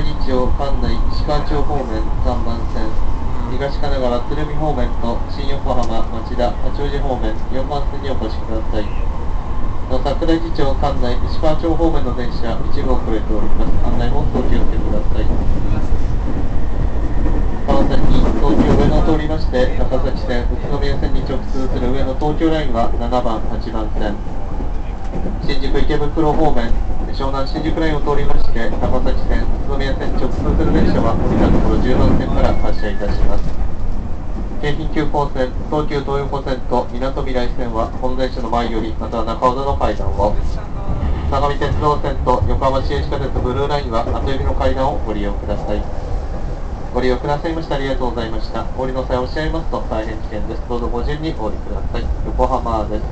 日曜関内石川町方面3番線、東神奈川鶴見方面と新横浜町田八王子方面4番線にお越しください。桜木町関内石川町方面の電車一部遅れております。案内もお気をつけください。川崎、東京上野を通りまして高崎線、宇都宮線に直通する上野東京ラインは7番、8番線、新宿池袋方面湘南新宿ラインを通りまして高崎線、宇都宮線に直通する電車は降りたところ10番線から発車いたします。京浜急行線、東急東横線とみなとみらい線は本電車の前よりまたは中尾田の階段を、相模鉄道線と横浜市営地下鉄ブルーラインは後寄りの階段をご利用ください。ご利用くださいましてありがとうございました。お降りの際おっしゃいますと大変危険です。どうぞご自由にお降りください。横浜です。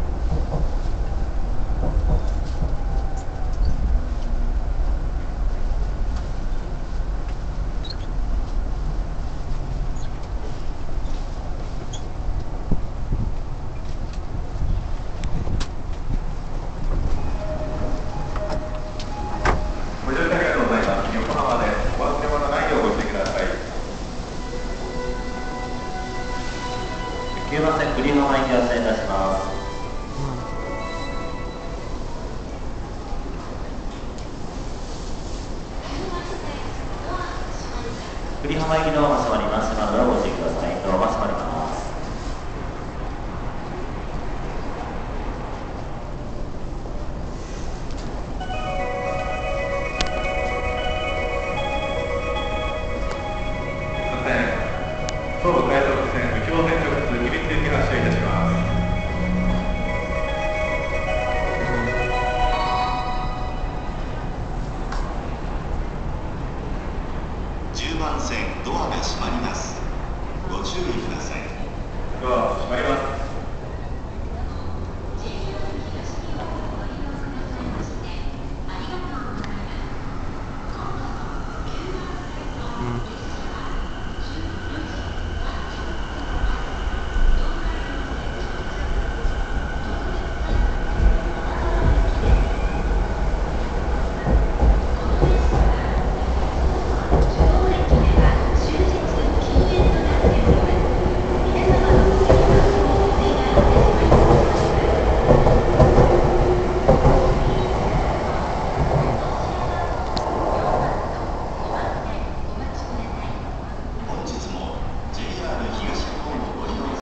ご乗車ありがとうございます。横浜です。お忘れ物ないようご注意ください。 9番線栗の前に発車いたします。栗浜行きドアが閉まります。閉まるのをご注意ください。ドアが閉まります。 東武快速線宇京線直通吉備津行き発車いたします。 10番線ドアが閉まります。ご注意ください。 ドア閉まります。 うん